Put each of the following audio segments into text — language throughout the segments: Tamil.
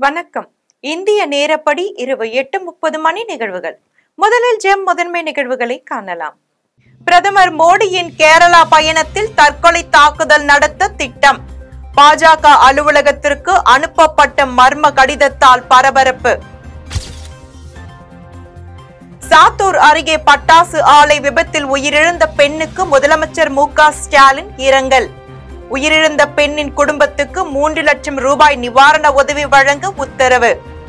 வணக்கம். இந்திய நேரப்படி இரவு 8:30 மணி நிகழ்வுகள். முதலில் ஜெம் முதன்மை நிகழ்வுகளை காணலாம். பிரதமர் மோடியின் கேரளா பயணத்தில் தற்கொலை தாக்குதல் நடத்த திட்டம். பாஜக அலுவலகத்திற்கு அனுப்பப்பட்ட மர்ம கடிதத்தால் பரபரப்பு. சாத்தூர் அருகே பட்டாசு ஆலை விபத்தில் உயிரிழந்த பெண்ணுக்கு முதலமைச்சர் மு.க. ஸ்டாலின் இரங்கல். உயிரிழந்த பெண்ணின் குடும்பத்துக்கு 3 லட்சம் ரூபாய் நிவாரண உதவி வழங்க உத்தரவு.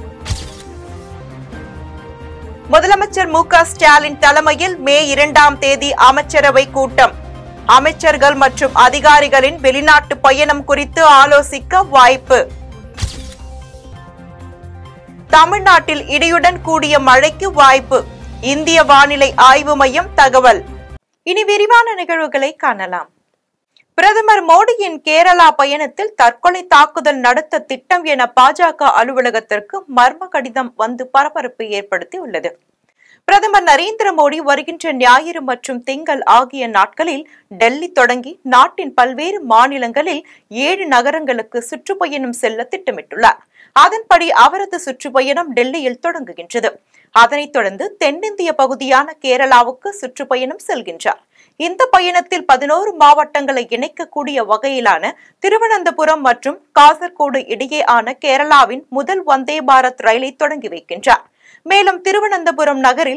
முதலமைச்சர் மு.க. ஸ்டாலின் தலைமையில் மே 2ஆம் தேதி அமைச்சரவை கூட்டம். அமைச்சர்கள் மற்றும் அதிகாரிகளின் வெளிநாட்டு பயணம் குறித்து ஆலோசிக்க வாய்ப்பு. தமிழ்நாட்டில் இடியுடன் கூடிய மழைக்கு வாய்ப்பு. இந்திய வானிலை ஆய்வு மையம் தகவல். இனி விரிவான நிகழ்வுகளை காணலாம். பிரதமர் மோடியின் கேரளா பயணத்தில் தற்கொலை தாக்குதல் நடத்த திட்டம் என பாஜக அலுவலகத்திற்கு மர்ம கடிதம் வந்து பரபரப்பு ஏற்படுத்தி உள்ளது. பிரதமர் நரேந்திர மோடி வருகின்ற ஞாயிறு மற்றும் திங்கள் ஆகிய நாட்களில் டெல்லி தொடங்கி நாட்டின் பல்வேறு மாநிலங்களில் 7 நகரங்களுக்கு சுற்றுப்பயணம் செல்ல திட்டமிட்டுள்ளார். அதன்படி அவரது சுற்றுப்பயணம் டெல்லியில் தொடங்குகின்றது. அதனைத் தொடர்ந்து தென்னிந்திய பகுதியான கேரளாவுக்கு சுற்றுப்பயணம் செல்கின்றார். இந்த பயணத்தில் 11 மாவட்டங்களை இணைக்கக்கூடிய வகையிலான திருவனந்தபுரம் மற்றும் காசர்கோடு இடையேயான கேரளாவின் முதல் வந்தே பாரத் ரயிலை தொடங்கி வைக்கின்றார். மேலும் திருவனந்தபுரம் நகரில்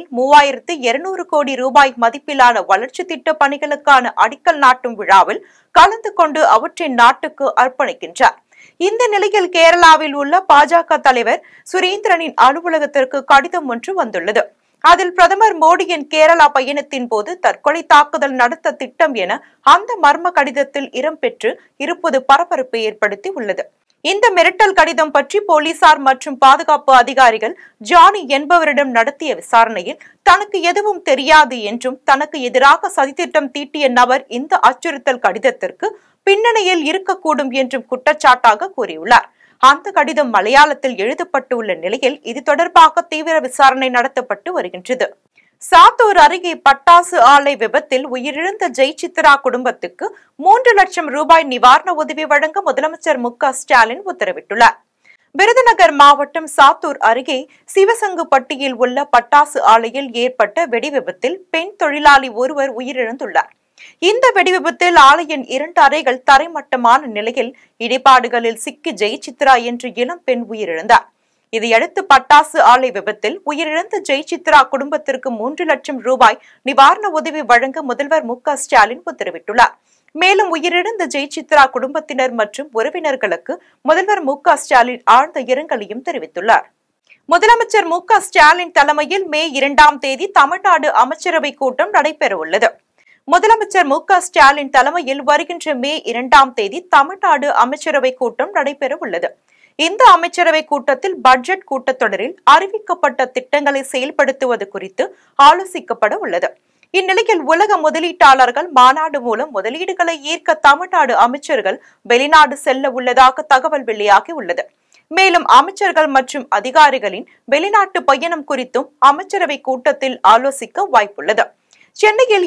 3200 கோடி ரூபாய் மதிப்பிலான வளர்ச்சி திட்ட பணிகளுக்கான அடிக்கல் நாட்டும் விழாவில் கலந்து கொண்டு அவற்றை நாட்டுக்கு அர்ப்பணிக்கின்றார். இந்த நிலையில் கேரளாவில் உள்ள பாஜக தலைவர் சுரேந்திரனின் அலுவலகத்திற்கு கடிதம் ஒன்று வந்துள்ளது. அதில் பிரதமர் மோடியின் கேரளா பயணத்தின் போது தற்கொலை தாக்குதல் நடத்த திட்டம் என அந்த மர்ம கடிதத்தில் இடம்பெற்று இருப்பது பரபரப்பை ஏற்படுத்தி உள்ளது. இந்த மிரட்டல் கடிதம் பற்றி போலீசார் மற்றும் பாதுகாப்பு அதிகாரிகள் ஜானி என்பவரிடம் நடத்திய விசாரணையில் தனக்கு எதுவும் தெரியாது என்றும் தனக்கு எதிராக சதித்திட்டம் தீட்டிய நபர் இந்த அச்சுறுத்தல் கடிதத்திற்கு பின்னணியில் இருக்கக்கூடும் என்றும் குற்றச்சாட்டாக கூறியுள்ளார். அந்த கடிதம் மலையாளத்தில் எழுதப்பட்டுள்ள நிலையில் இது தொடர்பாக தீவிர விசாரணை நடத்தப்பட்டு வருகின்றது. சாத்தூர் அருகே பட்டாசு ஆலை விபத்தில் உயிரிழந்த ஜெயசித்ரா குடும்பத்துக்கு 3 லட்சம் ரூபாய் நிவாரண உதவி வழங்க முதலமைச்சர் மு.க. ஸ்டாலின் உத்தரவிட்டுள்ளார். விருதுநகர் மாவட்டம் சாத்தூர் அருகே சிவசங்குப்பட்டியில் உள்ள பட்டாசு ஆலையில் ஏற்பட்ட வெடி விபத்தில் பெண் தொழிலாளி ஒருவர் உயிரிழந்துள்ளார். இந்த வெடிவிபத்தில் ஆலையின் 2 அறைகள் தரைமட்டமான நிலையில் இடிபாடுகளில் சிக்கி ஜெயசித்ரா என்ற இளம் பெண் உயிரிழந்தார். இதையடுத்து பட்டாசு ஆலை விபத்தில் உயிரிழந்த ஜெயசித்ரா குடும்பத்திற்கு 3 லட்சம் ரூபாய் நிவாரண உதவி வழங்க முதல்வர் மு.க. ஸ்டாலின் உத்தரவிட்டுள்ளார். மேலும் உயிரிழந்த ஜெயசித்ரா குடும்பத்தினர் மற்றும் உறவினர்களுக்கு முதல்வர் மு.க. ஸ்டாலின் ஆழ்ந்த இரங்கலையும் தெரிவித்துள்ளார். முதலமைச்சர் மு.க. ஸ்டாலின் தலைமையில் மே 2ஆம் தேதி தமிழ்நாடு அமைச்சரவை கூட்டம் நடைபெற உள்ளது. முதலமைச்சர் மு.க. ஸ்டாலின் தலைமையில் வருகின்ற மே 2ஆம் தேதி தமிழ்நாடு அமைச்சரவை கூட்டம் நடைபெற உள்ளது. இந்த அமைச்சரவை கூட்டத்தில் பட்ஜெட் கூட்டத்தொடரில் அறிவிக்கப்பட்ட திட்டங்களை செயல்படுத்துவது குறித்து ஆலோசிக்கப்பட உள்ளது. இந்நிலையில் உலக முதலீட்டாளர்கள் மாநாடு மூலம் முதலீடுகளை ஈர்க்க தமிழ்நாடு அமைச்சர்கள் வெளிநாடு செல்ல உள்ளதாக தகவல் வெளியாகி உள்ளது. மேலும் அமைச்சர்கள் மற்றும் அதிகாரிகளின் வெளிநாட்டு பயணம் குறித்தும் அமைச்சரவை கூட்டத்தில் ஆலோசிக்க வாய்ப்புள்ளது. சென்னையில்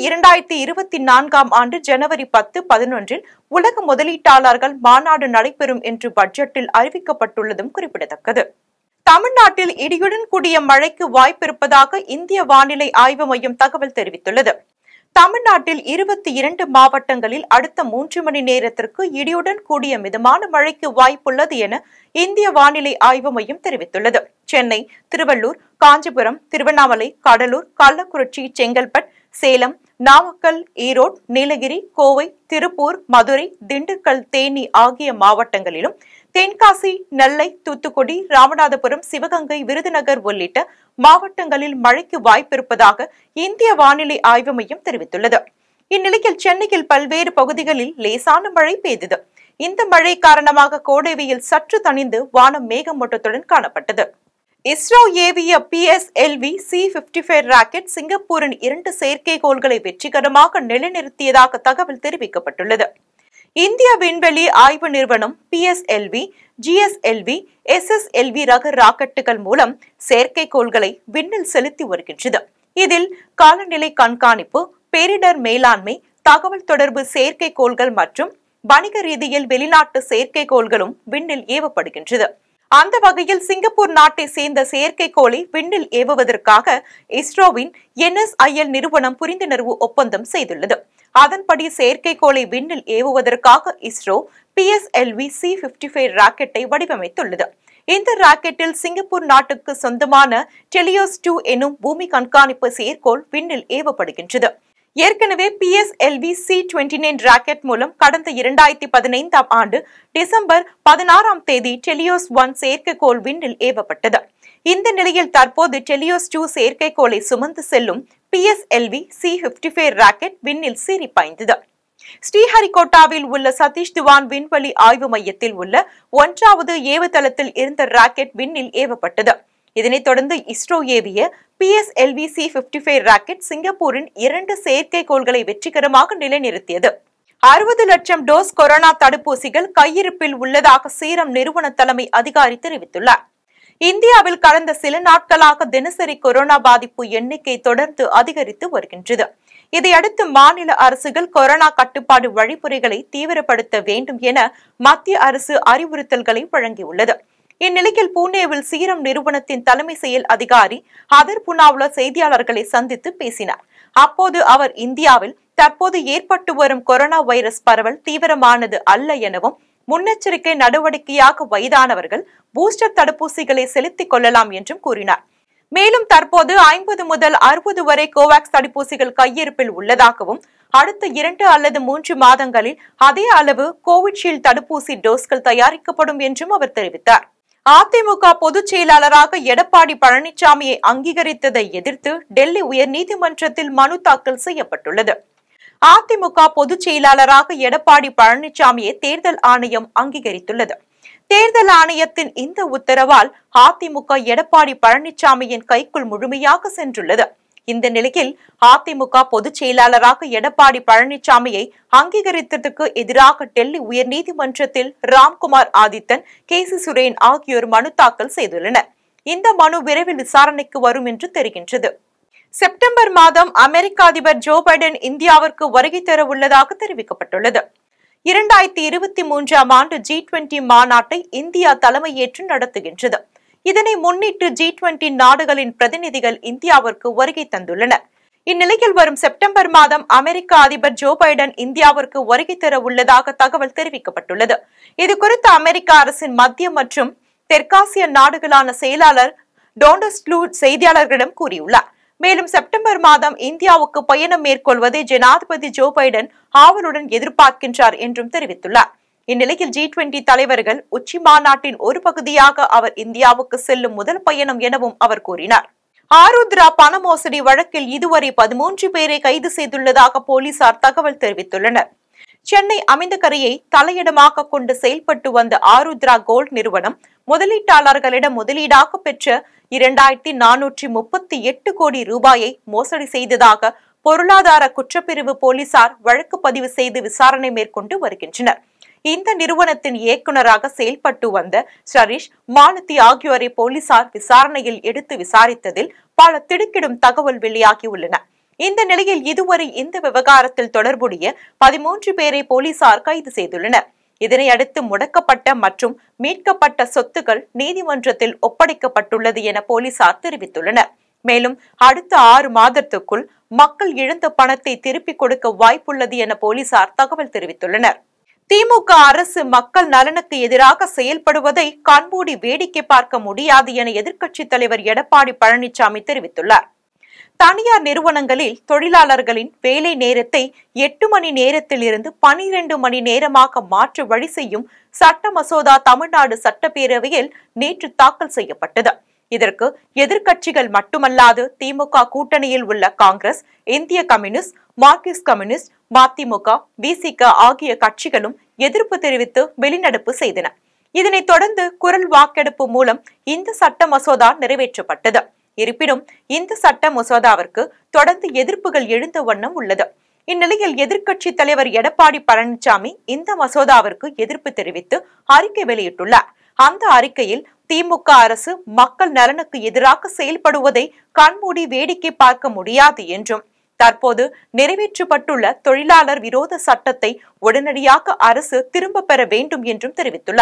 2024ஆம் ஆண்டு ஜனவரி 10, 11 உலக முதலீட்டாளர்கள் மாநாடு நடைபெறும் என்று பட்ஜெட்டில் அறிவிக்கப்பட்டுள்ளதும் குறிப்பிடத்தக்கது. தமிழ்நாட்டில் இடியுடன் கூடிய மழைக்கு வாய்ப்பிருப்பதாக இந்திய வானிலை ஆய்வு மையம் தகவல் தெரிவித்துள்ளது. தமிழ்நாட்டில் 22 மாவட்டங்களில் அடுத்த 3 மணி நேரத்திற்கு இடியுடன் கூடிய மிதமான மழைக்கு வாய்ப்புள்ளது என இந்திய வானிலை ஆய்வு மையம் தெரிவித்துள்ளது. சென்னை, திருவள்ளூர், காஞ்சிபுரம், திருவண்ணாமலை, கடலூர், கள்ளக்குறிச்சி, செங்கல்பட்டு, சேலம், நாமக்கல், ஈரோடு, நீலகிரி, கோவை, திருப்பூர், மதுரை, திண்டுக்கல், தேனி ஆகிய மாவட்டங்களிலும் தென்காசி, நெல்லை, தூத்துக்குடி, ராமநாதபுரம், சிவகங்கை, விருதுநகர் உள்ளிட்ட மாவட்டங்களில் மழைக்கு வாய்ப்பிருப்பதாக இந்திய வானிலை ஆய்வு மையம் தெரிவித்துள்ளது. இந்நிலையில் சென்னையில் பல்வேறு பகுதிகளில் லேசான மழை பெய்தது. இந்த மழை காரணமாக கோடை வெயில் சற்று தணிந்து வானம் மேகமூட்டத்துடன் காணப்பட்டது. இஸ்ரோ ஏவிய PSLV C-55 ராக்கெட் சிங்கப்பூரின் 2 செயற்கைக்கோள்களை வெற்றிகரமாக நிலைநிறுத்தியதாக தகவல் தெரிவிக்கப்பட்டுள்ளது. இந்திய விண்வெளி ஆய்வு நிறுவனம் PSLV, GSLV, SSLV ரக ராக்கெட்டுகள் மூலம் செயற்கைக்கோள்களை விண்ணில் செலுத்தி வருகின்றது. இதில் காலநிலை கண்காணிப்பு, பேரிடர் மேலாண்மை, தகவல் தொடர்பு செயற்கைக்கோள்கள் மற்றும் வணிக ரீதியில் வெளிநாட்டு செயற்கைக்கோள்களும் விண்ணில் ஏவப்படுகின்றது. அந்த வகையில் சிங்கப்பூர் நாட்டை சேர்ந்த செயற்கைக்கோளை விண்ணில் ஏவுவதற்காக இஸ்ரோவின் NSIL நிறுவனம் புரிந்துணர்வு ஒப்பந்தம் செய்துள்ளது. அதன்படி செயற்கைக்கோளை விண்ணில் ஏவுவதற்காக இஸ்ரோ PSLV C-55 ராக்கெட்டை வடிவமைத்துள்ளது. இந்த ராக்கெட்டில் சிங்கப்பூர் நாட்டுக்கு சொந்தமான டெலியோஸ் 2 எனும் பூமி கண்காணிப்பு செயற்கைக்கோள் விண்ணில் ஏவப்படுகின்றது. ஏற்கனவே PSLV C-29 ராக்கெட் மூலம் கடந்த 2015 ஆண்டு டிசம்பர் 16 தேதி டெலியோஸ் 1 செயற்கைக்கோள் விண்ணில் ஏவப்பட்டது. இந்த நிலையில் தற்போது டெலியோஸ் 2 செயற்கைக்கோளை சுமந்து செல்லும் PSLV C-55 ராக்கெட் விண்ணில் சீறி பாய்ந்தது. ஸ்ரீஹரிகோட்டாவில் உள்ள சதீஷ் திவான் விண்வெளி ஆய்வு மையத்தில் உள்ள 1வது ஏவுதளத்தில் இருந்த ராக்கெட் விண்ணில் ஏவப்பட்டது. இதனைத் தொடர்ந்து இஸ்ரோ ஏவிய PSLV C-55 ராக்கெட் சிங்கப்பூரின் 2 செயற்கைக்கோள்களை வெற்றிகரமாக நிலைநிறுத்தியது. 60 லட்சம் டோஸ் கொரோனா தடுப்பூசிகள் கையிருப்பில் உள்ளதாக சீரம் நிறுவன தலைமை அதிகாரி தெரிவித்துள்ளார். இந்தியாவில் கடந்த சில நாட்களாக தினசரி கொரோனா பாதிப்பு எண்ணிக்கை தொடர்ந்து அதிகரித்து வருகின்றது. இதையடுத்து மாநில அரசுகள் கொரோனா கட்டுப்பாடு வழிமுறைகளை தீவிரப்படுத்த வேண்டும் என மத்திய அரசு அறிவுறுத்தல்களை வழங்கியுள்ளது. இந்நிலையில் புனேவில் சீரம் நிறுவனத்தின் தலைமை செயல் அதிகாரி அதர் புனாவ்லா செய்தியாளர்களை சந்தித்து பேசினார். அப்போது அவர் இந்தியாவில் தற்போது ஏற்பட்டு வரும் கொரோனா வைரஸ் பரவல் தீவிரமானது அல்ல எனவும் முன்னெச்சரிக்கை நடவடிக்கையாக வயதானவர்கள் பூஸ்டர் தடுப்பூசிகளை செலுத்திக் கொள்ளலாம் என்றும் கூறினார். மேலும் தற்போது 50 முதல் 60 வரை கோவாக்ஸ் தடுப்பூசிகள் கையிருப்பில் உள்ளதாகவும் அடுத்த 2 அல்லது 3 மாதங்களில் அதே அளவு கோவிஷீல்டு தடுப்பூசி டோஸ்கள் தயாரிக்கப்படும் என்றும் அவர் தெரிவித்தார். அதிமுக பொதுச் செயலாளராக எடப்பாடி பழனிசாமியை அங்கீகரித்ததை எதிர்த்து டெல்லி உயர்நீதிமன்றத்தில் மனு தாக்கல் செய்யப்பட்டுள்ளது. அதிமுக பொதுச் செயலாளராக எடப்பாடி பழனிசாமியை தேர்தல் ஆணையம் அங்கீகரித்துள்ளது. தேர்தல் ஆணையத்தின் இந்த உத்தரவால் அதிமுக எடப்பாடி பழனிசாமியின் கைக்குள் முழுமையாக சென்றுள்ளது. இந்த நிலையில் அதிமுக பொதுச் செயலாளராக எடப்பாடி பழனிசாமியை அங்கீகரித்ததற்கு எதிராக டெல்லி உயர்நீதிமன்றத்தில் ராம்குமார் ஆதித்தன், KC சுரேன் ஆகியோர் மனு தாக்கல் செய்துள்ளனர். இந்த மனு விரைவில் விசாரணைக்கு வரும் என்று தெரிகின்றது. செப்டம்பர் மாதம் அமெரிக்க அதிபர் ஜோ பைடன் இந்தியாவிற்கு வருகை தர உள்ளதாக தெரிவிக்கப்பட்டுள்ளது. 2023 ஆண்டு G20 மாநாட்டை இந்தியா தலைமையேற்று நடத்துகின்றது. இதனை முன்னிட்டு G20 நாடுகளின் பிரதிநிதிகள் இந்தியாவிற்கு வருகை தந்துள்ளனர். இந்நிலையில் வரும் செப்டம்பர் மாதம் அமெரிக்க அதிபர் ஜோ பைடன் இந்தியாவிற்கு வருகை தர உள்ளதாக தகவல் தெரிவிக்கப்பட்டுள்ளது. இதுகுறித்து அமெரிக்க அரசின் மத்திய மற்றும் தெற்காசிய நாடுகளான செயலாளர் டோண்டஸ்லூ செய்தியாளர்களிடம் கூறியுள்ளார். மேலும் செப்டம்பர் மாதம் இந்தியாவுக்கு பயணம் மேற்கொள்வதை ஜனாதிபதி ஜோ பைடன் ஆவலுடன் எதிர்பார்க்கின்றார் என்றும் தெரிவித்துள்ளார். இந்நிலையில் G20 தலைவர்கள் உச்சி மாநாட்டின் ஒரு பகுதியாக அவர் இந்தியாவுக்கு செல்லும் முதல் பயணம் எனவும் அவர் கூறினார். ஆருத்ரா பண மோசடி வழக்கில் இதுவரை 13 பேரை கைது செய்துள்ளதாக போலீசார் தகவல் தெரிவித்துள்ளனர். சென்னை அமைந்தகரையை தலையிடமாக கொண்டு செயல்பட்டு வந்த ஆருத்ரா கோல்ட் நிறுவனம் முதலீட்டாளர்களிடம் முதலீடாக பெற்ற 2438 கோடி ரூபாயை மோசடி செய்ததாக பொருளாதார குற்றப்பிரிவு போலீசார் வழக்கு பதிவு செய்து விசாரணை மேற்கொண்டு வருகின்றனர். இந்த நிறுவனத்தின் இயக்குநராக செயல்பட்டு வந்த சரீஷ், மாலதி ஆகியோரை போலீசார் விசாரணையில் எடுத்து விசாரித்ததில் பல திடுக்கிடும் தகவல் வெளியாகியுள்ளன. இந்த நிலையில் இதுவரை இந்த விவகாரத்தில் தொடர்புடைய 13 பேரை போலீசார் கைது செய்துள்ளனர். இதனையடுத்து முடக்கப்பட்ட மற்றும் மீட்கப்பட்ட சொத்துக்கள் நீதிமன்றத்தில் ஒப்படைக்கப்பட்டுள்ளது என போலீசார் தெரிவித்துள்ளனர். மேலும் அடுத்த 6 மாதத்துக்குள் மக்கள் இழந்த பணத்தை திருப்பிக் கொடுக்க வாய்ப்புள்ளது என போலீசார் தகவல் தெரிவித்துள்ளனர். திமுக அரசு மக்கள் நலனுக்கு எதிராக செயல்படுவதை கண்மூடி வேடிக்கை பார்க்க முடியாது என எதிர்க்கட்சித் தலைவர் எடப்பாடி பழனிசாமி தெரிவித்துள்ளார். தனியார் நிறுவனங்களில் தொழிலாளர்களின் வேலை நேரத்தை 8 மணி நேரத்தில் இருந்து 12 மணி நேரமாக மாற்ற வழி செய்யும் சட்ட மசோதா தமிழ்நாடு சட்டப்பேரவையில் நேற்று தாக்கல் செய்யப்பட்டது. இதற்கு எதிர்க்கட்சிகள் மட்டுமல்லாது திமுக கூட்டணியில் உள்ள காங்கிரஸ், இந்திய கம்யூனிஸ்ட், மார்க்சிஸ்ட் கம்யூனிஸ்ட், மதிமுக, VCK ஆகிய கட்சிகளும் எதிர்ப்பு தெரிவித்து வெளிநடப்பு செய்தன. இதனைத் தொடர்ந்து குரல் வாக்கெடுப்பு மூலம் இந்த சட்ட மசோதா நிறைவேற்றப்பட்டது. இருப்பினும் இந்த சட்ட மசோதாவிற்கு தொடர்ந்து எதிர்ப்புகள் எழுந்த வண்ணம் உள்ளது. இந்நிலையில் எதிர்க்கட்சி தலைவர் எடப்பாடி பழனிசாமி இந்த மசோதாவிற்கு எதிர்ப்பு தெரிவித்து அறிக்கை வெளியிட்டுள்ளார். அந்த அறிக்கையில் திமுக அரசு மக்கள் நலனுக்கு எதிராக செயல்படுவதை கண்மூடி வேடிக்கை பார்க்க முடியாது என்றும், தற்போது நிறைவேற்றப்பட்டுள்ள தொழிலாளர் விரோத சட்டத்தை உடனடியாக அரசு திரும்ப பெற வேண்டும் என்றும் தெரிவித்துள்ளார்.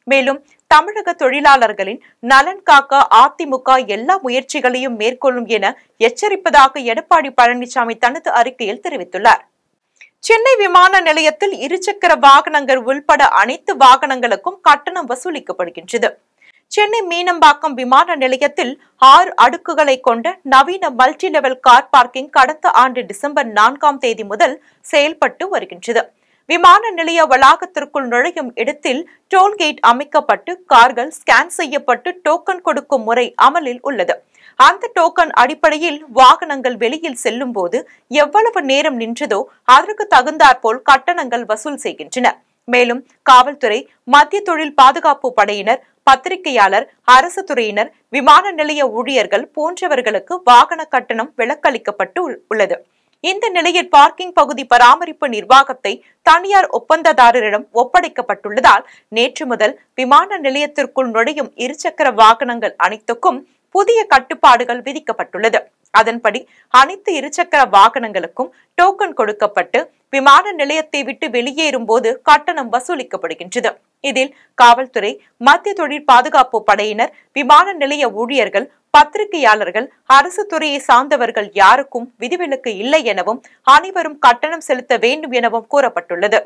மேலும் தமிழக தொழிலாளர்களின் நலன் காக்க அதிமுக எல்லா முயற்சிகளையும் மேற்கொள்ளும் என எச்சரிப்பதாக எடப்பாடி பழனிசாமி தனது அறிக்கையில் தெரிவித்துள்ளார். சென்னை விமான நிலையத்தில் இருசக்கர வாகனங்கள் உள்பட அனைத்து வாகனங்களுக்கும் கட்டணம் வசூலிக்கப்படுகின்றது. சென்னை மீனம்பாக்கம் விமான நிலையத்தில் 6 அடுக்குகளை கொண்ட நவீன மல்டி லெவல் கார் பார்க்கிங் கடந்த ஆண்டு டிசம்பர் 4ஆம் தேதி முதல் செயல்பட்டு வருகின்றது. விமான நிலைய வளாகத்திற்குள் நுழையும் இடத்தில் டோல்கேட் அமைக்கப்பட்டு கார்கள் ஸ்கேன் செய்யப்பட்டு டோக்கன் கொடுக்கும் முறை அமலில் உள்ளது. அந்த டோக்கன் அடிப்படையில் வாகனங்கள் வெளியில் செல்லும் போது எவ்வளவு நேரம் நின்றதோ அதற்கு தகுந்தாற்போல் கட்டணங்கள் வசூல் செய்கின்றன. மேலும் காவல்துறை, மத்திய தொழில் பாதுகாப்பு படையினர், பத்திரிகையாளர், அரசு துறையினர், விமான நிலைய ஊழியர்கள் போன்றவர்களுக்கு வாகன கட்டணம் விலக்களிக்கப்பட்டு உள்ளது. இந்த நிலையில் பார்க்கிங் பகுதி பராமரிப்பு நிர்வாகத்தை தனியார் ஒப்பந்ததாரரிடம் ஒப்படைக்கப்பட்டுள்ளதால் நேற்று முதல் விமான நிலையத்திற்குள் நுழையும் இருசக்கர வாகனங்கள் அனைத்துக்கும் புதிய கட்டுப்பாடுகள் விதிக்கப்பட்டுள்ளது. அதன்படி அனைத்து இருசக்கர வாகனங்களுக்கும் டோக்கன் கொடுக்கப்பட்டு விமான நிலையத்தை விட்டு வெளியேறும் போது கட்டணம் வசூலிக்கப்படுகின்றது. இதில் காவல்துறை, மத்திய தொழில் பாதுகாப்பு படையினர், விமான நிலைய ஊழியர்கள், பத்திரிகையாளர்கள், அரசு துறையை சார்ந்தவர்கள் யாருக்கும் விதிவிலக்கு இல்லை எனவும் அனைவரும் கட்டணம் செலுத்த வேண்டும் எனவும் கூறப்பட்டுள்ளது.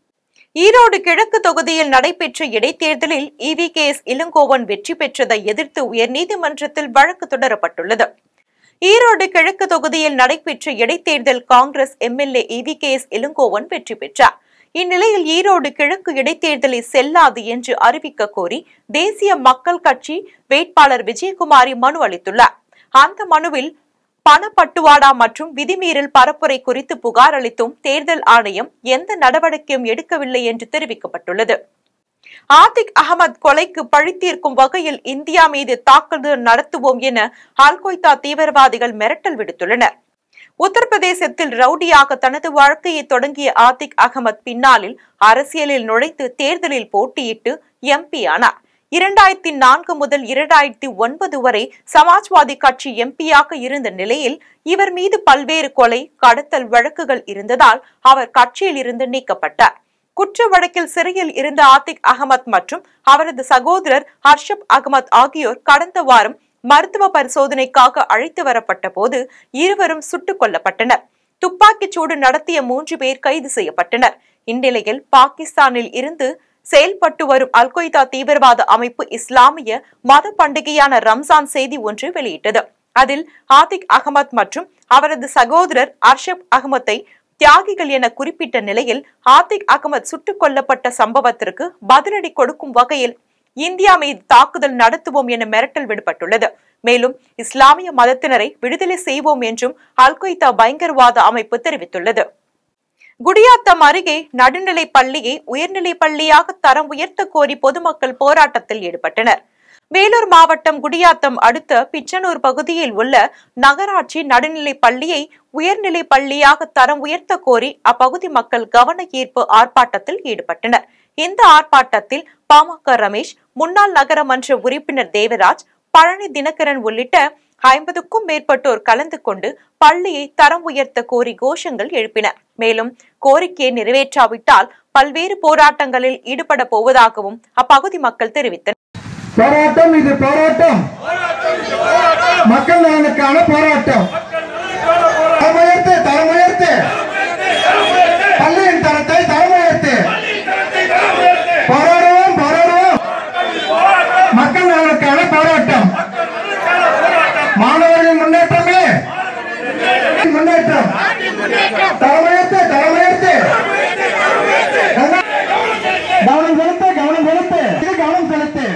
ஈரோடு கிழக்கு தொகுதியில் நடைபெற்ற இடைத்தேர்தலில் EVKS இளங்கோவன் வெற்றி பெற்றதை எதிர்த்து உயர்நீதிமன்றத்தில் வழக்கு தொடரப்பட்டுள்ளது. ஈரோடு கிழக்கு தொகுதியில் நடைபெற்ற இடைத்தேர்தல் காங்கிரஸ் MLA EVKS இளங்கோவன் வெற்றி பெற்றார். இந்நிலையில் ஈரோடு கிழக்கு இடைத்தேர்தலை செல்லாது என்று அறிவிக்க கோரி தேசிய மக்கள் கட்சி வேட்பாளர் விஜயகுமாரி மனு அளித்துள்ளார். அந்த மனுவில் பணப்பட்டுவாடா மற்றும் விதிமீறல் பரப்புரை குறித்து புகார் அளித்தும் தேர்தல் ஆணையம் எந்த நடவடிக்கையும் எடுக்கவில்லை என்று தெரிவிக்கப்பட்டுள்ளது. ஆதிக் அகமது கொலைக்கு பழித்தீர்க்கும் வகையில் இந்தியா மீது தாக்குதல் நடத்துவோம் என அல்-கொய்தா தீவிரவாதிகள் மிரட்டல் விடுத்துள்ளனர். உத்தரப்பிரதேசத்தில் ரவுடியாக தனது வாழ்க்கையை தொடங்கிய ஆதிக் அகமது பின்னாளில் அரசியலில் நுழைத்து தேர்தலில் போட்டியிட்டு MP ஆனார். 2004 முதல் 2009 வரை சமாஜ்வாதி கட்சி MP-யாக இருந்த நிலையில் இவர் மீது பல்வேறு கொலை, கடத்தல் வழக்குகள் இருந்ததால் அவர் கட்சியில் இருந்து நீக்கப்பட்டார். குற்ற வழக்கில் சிறையில் இருந்த ஆதிக் அகமது மற்றும் அவரது சகோதரர் ஹர்ஷப் அகமது ஆகியோர் கடந்த வாரம் மருத்துவ பரிசோதனைக்காக அழைத்து வரப்பட்ட போது இருவரும் சுட்டுக் கொல்லப்பட்டனர். துப்பாக்கிச் சூடு நடத்திய 3 பேர் கைது செய்யப்பட்டனர். இந்நிலையில் பாகிஸ்தானில் இருந்து செயல்பட்டு வரும் அல்-கொய்தா தீவிரவாத அமைப்பு இஸ்லாமிய மத பண்டிகையான ரம்ஜான் செய்தி ஒன்று வெளியிட்டது. அதில் ஆதிக் அகமது மற்றும் அவரது சகோதரர் ஹர்ஷப் அகமதை தியாகிகள் என குறிப்பிட்ட நிலையில் ஆதிக் அகமது சுட்டுக் கொல்லப்பட்ட சம்பவத்திற்கு பதிலடி கொடுக்கும் வகையில் இந்தியா மீது தாக்குதல் நடத்துவோம் என மிரட்டல் விடுபட்டுள்ளது. மேலும் இஸ்லாமிய மதத்தினரை விடுதலை செய்வோம் என்றும் அல்-கொய்தா பயங்கரவாத அமைப்பு தெரிவித்துள்ளது. குடியாத்தம் அருகே நடுநிலை பள்ளியை உயர்நிலை பள்ளியாக தரம் உயர்த்த கோரி பொதுமக்கள் போராட்டத்தில் ஈடுபட்டனர். வேலூர் மாவட்டம் குடியாத்தம் அடுத்த பிச்சனூர் பகுதியில் உள்ள நகராட்சி நடுநிலை பள்ளியை உயர்நிலை பள்ளியாக தரம் உயர்த்த கோரி அப்பகுதி மக்கள் கவன ஈர்ப்பு ஆர்ப்பாட்டத்தில் ஈடுபட்டனர். இந்த ஆர்ப்பாட்டத்தில் பாமக ரமேஷ், முன்னாள் நகரமன்ற உறுப்பினர் தேவராஜ், பழனி தினகரன் உள்ளிட்ட 50க்கும் மேற்பட்டோர் கலந்து கொண்டு பள்ளியை தரம் உயர்த்த கோரி கோஷங்கள் எழுப்பினர். மேலும் கோரிக்கையை நிறைவேற்றாவிட்டால் பல்வேறு போராட்டங்களில் ஈடுபட போவதாகவும் அப்பகுதி மக்கள் தெரிவித்தனர். போராட்டம் இது போராட்டம், மக்கள் நலனுக்கான போராட்டம். தரம் உயர்த்து, பள்ளியின் தரத்தை தரம் உயர்த்து. போராடுவோம் போராடுவோம், மக்கள் நலனுக்கான போராட்டம். மாணவர்களின் முன்னேற்றமே முன்னேற்றம். தரம் உயர்த்து, தரம் உயர்த்து. கவனம் செலுத்து, கவனம் செலுத்து, கவனம் செலுத்து.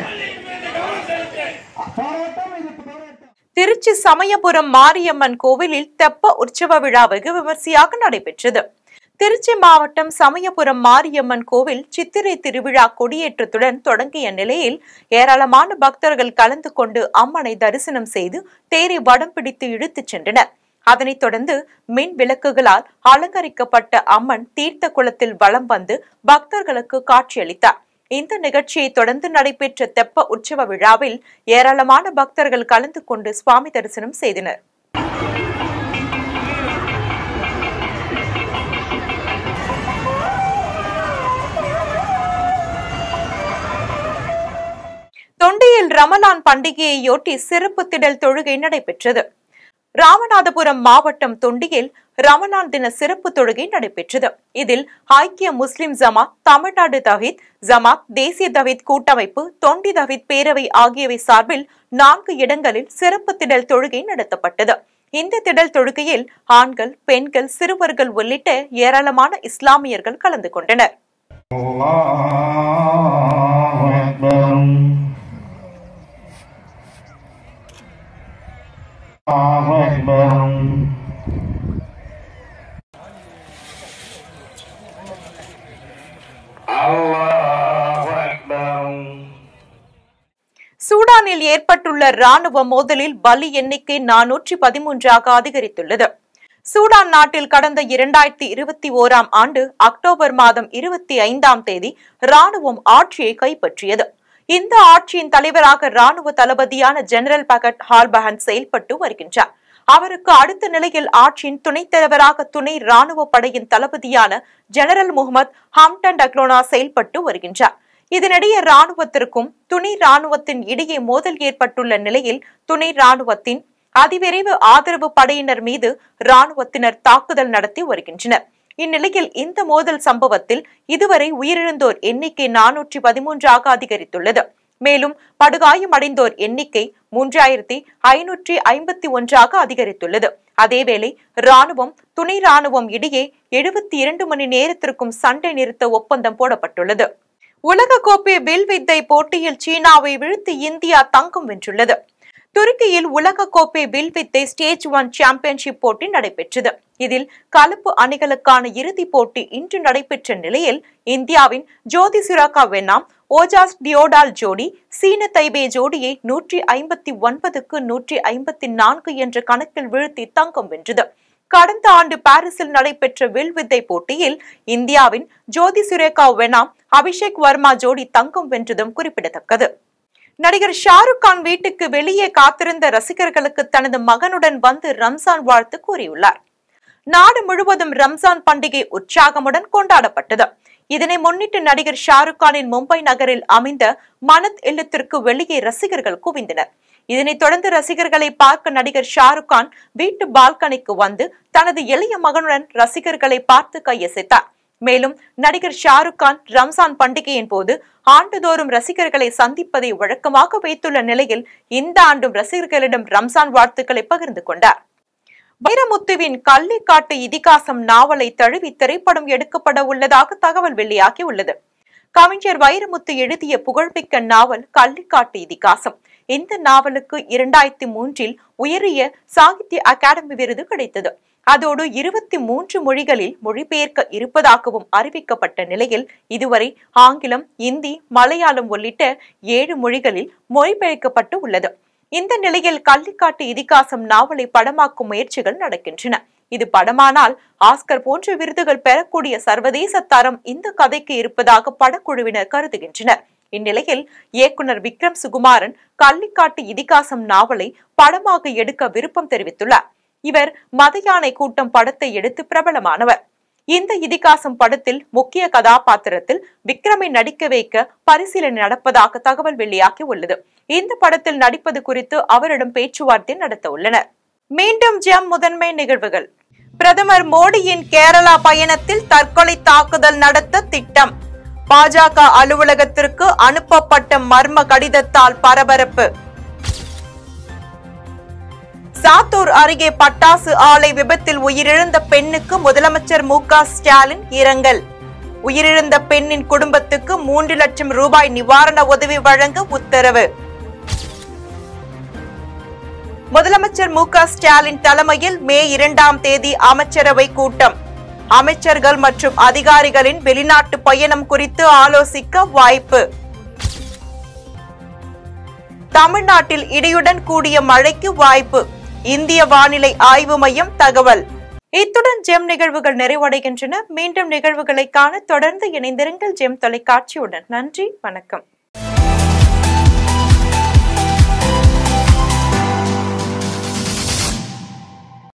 திருச்சி சமயபுரம் மாரியம்மன் கோவிலில் தெப்ப உற்சவ விழா வெகு விமர்சையாக நடைபெற்றது. திருச்சி மாவட்டம் சமயபுரம் மாரியம்மன் கோவில் சித்திரை திருவிழா கொடியேற்றத்துடன் தொடங்கிய நிலையில் ஏராளமான பக்தர்கள் கலந்து கொண்டு அம்மனை தரிசனம் செய்து தேரை வடம் பிடித்து இழுத்துச் சென்றனர். அதனைத் தொடர்ந்து மின் விளக்குகளால் அலங்கரிக்கப்பட்ட அம்மன் தீர்த்த குளத்தில் வலம் வந்து பக்தர்களுக்கு காட்சியளித்தார். இந்த நிகழ்ச்சியை தொடர்ந்து நடைபெற்ற தெப்ப உற்சவ விழாவில் ஏராளமான பக்தர்கள் கலந்து கொண்டு சுவாமி தரிசனம் செய்தனர். தொண்டியில் ரமலான் பண்டிகையையொட்டி சிறப்பு திடல் தொழுகை நடைபெற்றது. ராமநாதபுரம் மாவட்டம் தொண்டியில் ரமலான் தின சிறப்பு தொழுகை நடைபெற்றது. இதில் ஐக்கிய முஸ்லிம் ஜமாத், தமிழ்நாடு தவ்ஹீத் ஜமாத், தேசிய தவ்ஹீத் கூட்டமைப்பு, தொண்டி தவ்ஹீத் பேரவை ஆகியவை சார்பில் 4 இடங்களில் சிறப்பு திடல் தொழுகை நடத்தப்பட்டது. இந்த திடல் தொழுகையில் ஆண்கள், பெண்கள், சிறுவர்கள் உள்ளிட்ட ஏராளமான இஸ்லாமியர்கள் கலந்து கொண்டனர். சூடானில் ஏற்பட்டுள்ள ராணுவ மோதலில் பலி எண்ணிக்கை 413ஆக அதிகரித்துள்ளது. சூடான் நாட்டில் கடந்த 2021ஆம் ஆண்டு அக்டோபர் மாதம் 25ஆம் தேதி ராணுவம் ஆட்சியை கைப்பற்றியது. இந்த ஆட்சியின் தலைவராக ராணுவ தளபதியான ஜெனரல் பகட் ஹால்பஹன் செயல்பட்டு வருகின்றார். அவருக்கு அடுத்த நிலையில் ஆட்சியின் துணைத் தலைவராக துணை ராணுவ படையின் தளபதியான ஜெனரல் முகமது ஹம்டன் டக்லோனா செயல்பட்டு வருகின்றார். இதனிடையே ராணுவத்திற்கும் துணை ராணுவத்தின் இடையே மோதல் ஏற்பட்டுள்ள நிலையில் துணை ராணுவத்தின் அதிவிரைவு ஆதரவு படையினர் மீது ராணுவத்தினர் தாக்குதல் நடத்தி வருகின்றனர். இந்நிலையில் இந்த மோதல் சம்பவத்தில் இதுவரை உயிரிழந்தோர் எண்ணிக்கை 413ஆக அதிகரித்துள்ளது. மேலும் படுகாயமடைந்தோர் எண்ணிக்கை 3551ஆக அதிகரித்துள்ளது. அதேவேளை ராணுவம் துணை ராணுவம் இடையே 72 மணி நேரத்திற்கும் சண்டை நிறுத்த ஒப்பந்தம் போடப்பட்டுள்ளது. உலகக்கோப்பை வில்வித்தை போட்டியில் சீனாவை வீழ்த்தி இந்தியா தங்கம் வென்றுள்ளது. துருக்கியில் உலகக்கோப்பை வில்வித்தை ஸ்டேஜ் 1 சாம்பியன்ஷிப் போட்டி நடைபெற்றது. இதில் கலப்பு அணிகளுக்கான இறுதிப் போட்டி இன்று நடைபெற்ற நிலையில் இந்தியாவின் ஜோதி சுரேகா வென்னாம், ஓஜாஸ் டியோடால் ஜோடி சீன தைபே ஜோடியை 159க்கு 154 என்ற கணக்கில் வீழ்த்தி தங்கம் வென்றது. கடந்த ஆண்டு பாரிஸில் நடைபெற்ற வில்வித்தை போட்டியில் இந்தியாவின் ஜோதி சுரேகா வென்னாம், அபிஷேக் வர்மா ஜோடி தங்கம் வென்றதும் குறிப்பிடத்தக்கது. நடிகர் ஷாருக் கான் வீட்டுக்கு வெளியே காத்திருந்த ரசிகர்களுக்கு தனது மகனுடன் வந்து ரம்ஜான் வாழ்த்து கூறியுள்ளார். நாடு முழுவதும் ரம்ஜான் பண்டிகை உற்சாகமுடன் கொண்டாடப்பட்டது. இதனை முன்னிட்டு நடிகர் ஷாருக் கானின் மும்பை நகரில் அமைந்த மனத் இல்லத்திற்கு வெளியே ரசிகர்கள் குவிந்தனர். இதனைத் தொடர்ந்து ரசிகர்களை பார்க்க நடிகர் ஷாருக் கான் வீட்டு பால்கனிக்கு வந்து தனது இளைய மகனுடன் ரசிகர்களை பார்த்து கையசைத்தார். மேலும் நடிகர் ஷாருக் கான் ரம்ஜான் பண்டிகையின் போது ஆண்டுதோறும் ரசிகர்களை சந்திப்பதை வழக்கமாக வைத்துள்ள நிலையில் இந்த ஆண்டும் ரசிகர்களிடம் ரம்ஜான் வாழ்த்துக்களை பகிர்ந்து கொண்டார். வைரமுத்துவின் கள்ளிக்காட்டு இதிகாசம் நாவலை தழுவி திரைப்படம் எடுக்கப்பட உள்ளதாக தகவல் வெளியாகி உள்ளது. கவிஞர் வைரமுத்து எழுதிய புகழ்மிக்க நாவல் கள்ளிக்காட்டு இதிகாசம். இந்த நாவலுக்கு 2003இல் உயரிய சாகித்ய அகாடமி விருது கிடைத்தது. அதோடு 23 மொழிகளில் மொழிபெயர்க்க இருப்பதாகவும் அறிவிக்கப்பட்ட நிலையில் இதுவரை ஆங்கிலம், இந்தி, மலையாளம் உள்ளிட்ட 7 மொழிகளில் மொழிபெயர்க்கப்பட்டு உள்ளது. இந்த நிலையில் கள்ளிக்காட்டு இதிகாசம் நாவலை படமாக்கும் முயற்சிகள் நடக்கின்றன. இது படமானால் ஆஸ்கர் போன்ற விருதுகள் பெறக்கூடிய சர்வதேச தரம் இந்த கதைக்கு இருப்பதாக படக்குழுவினர் கருதுகின்றனர். இந்நிலையில் இயக்குனர் விக்ரம் சுகுமாரன் கள்ளிக்காட்டு இதிகாசம் நாவலை படமாக எடுக்க விருப்பம் தெரிவித்துள்ளார். இவர் மத யானை கூட்டம் படத்தை எடுத்து பிரபலமானவர். இந்த இதிகாசம் படத்தில் முக்கிய கதாபாத்திரத்தில் விக்ரமை நடிக்க வைக்க பரிசீலனை நடப்பதாக தகவல் வெளியாகி உள்ளது. இந்த படத்தில் நடிப்பது குறித்து அவரிடம் பேச்சுவார்த்தை நடத்த உள்ளனர். மீண்டும் ஜெம் முதன்மை நிகழ்வுகள். பிரதமர் மோடியின் கேரளா பயணத்தில் தற்கொலை தாக்குதல் நடத்த திட்டம். பாஜக அலுவலகத்திற்கு அனுப்பப்பட்ட மர்ம கடிதத்தால் பரபரப்பு. சாத்தூர் அருகே பட்டாசு ஆலை விபத்தில் உயிரிழந்த பெண்ணுக்கு முதலமைச்சர் மு.க. ஸ்டாலின் இரங்கல். உயிரிழந்த பெண்ணின் குடும்பத்துக்கு 3 லட்சம் ரூபாய் நிவாரண உதவி வழங்க உத்தரவு. முதலமைச்சர் மு.க. ஸ்டாலின் தலைமையில் மே 2ஆம் தேதி அமைச்சரவை கூட்டம். அமைச்சர்கள் மற்றும் அதிகாரிகளின் வெளிநாட்டு பயணம் குறித்து ஆலோசிக்க வாய்ப்பு. தமிழ்நாட்டில் இடியுடன் கூடிய மழைக்கு வாய்ப்பு. இந்திய வானிலை ஆய்வு மையம் தகவல். இத்துடன் ஜெம் நிகழ்வுகள் நிறைவடைகின்றன. மீண்டும் நிகழ்வுகளை காண தொடர்ந்து இணைந்திருங்கள் ஜெம் தொலைக்காட்சியுடன். நன்றி, வணக்கம்.